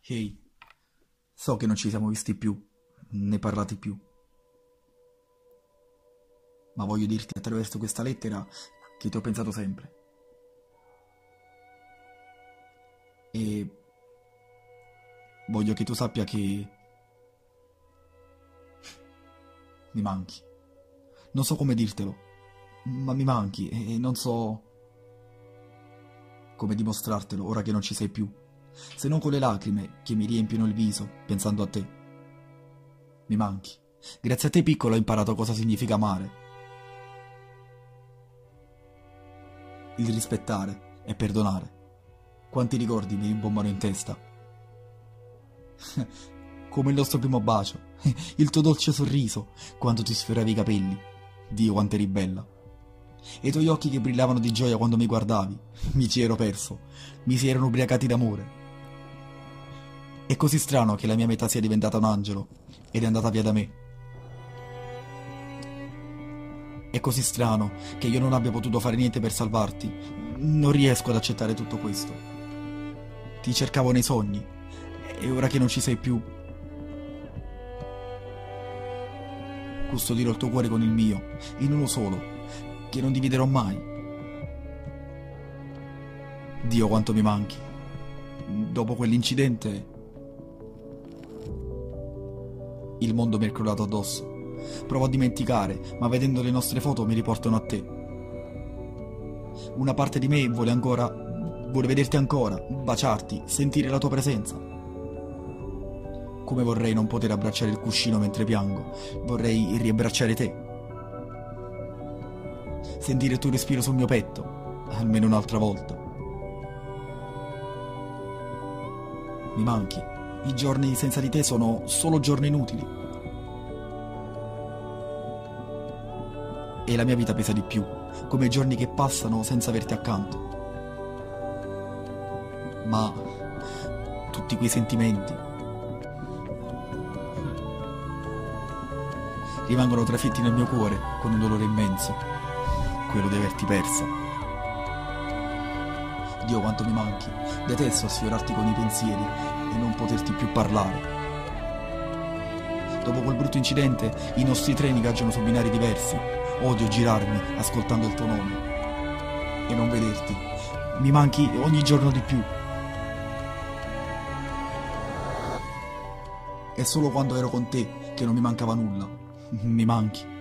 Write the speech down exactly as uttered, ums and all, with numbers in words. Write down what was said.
Ehi, so che non ci siamo visti più, né parlati più, ma voglio dirti attraverso questa lettera che ti ho pensato sempre. E voglio che tu sappia che mi manchi. Non so come dirtelo, ma mi manchi e non so come dimostrartelo ora che non ci sei più, se non con le lacrime che mi riempiono il viso pensando a te. Mi manchi. Grazie a te piccolo ho imparato cosa significa amare, il rispettare e perdonare. Quanti ricordi mi rimbombano in testa. Come il nostro primo bacio, il tuo dolce sorriso quando ti sfioravi i capelli. Dio quanto eri bella. E i tuoi occhi che brillavano di gioia quando mi guardavi. Mi ci ero perso, mi si erano ubriacati d'amore. È così strano che la mia metà sia diventata un angelo ed è andata via da me. È così strano che io non abbia potuto fare niente per salvarti. Non riesco ad accettare tutto questo. Ti cercavo nei sogni e ora che non ci sei più, custodirò il tuo cuore con il mio, in uno solo, che non dividerò mai. Dio quanto mi manchi. Dopo quell'incidente il mondo mi è crollato addosso. Provo a dimenticare, ma vedendo le nostre foto mi riportano a te. Una parte di me vuole ancora, vuole vederti ancora, baciarti, sentire la tua presenza. Come vorrei non poter abbracciare il cuscino mentre piango. Vorrei riabbracciare te. Sentire il tuo respiro sul mio petto, almeno un'altra volta. Mi manchi. I giorni senza di te sono solo giorni inutili. E la mia vita pesa di più, come i giorni che passano senza averti accanto. Ma tutti quei sentimenti rimangono trafitti nel mio cuore con un dolore immenso, quello di averti persa. Dio quanto mi manchi, detesto sfiorarti con i pensieri e non poterti più parlare. Dopo quel brutto incidente i nostri treni viaggiano su binari diversi. Odio girarmi ascoltando il tuo nome e non vederti. Mi manchi ogni giorno di più. È solo quando ero con te che non mi mancava nulla. Mi manchi.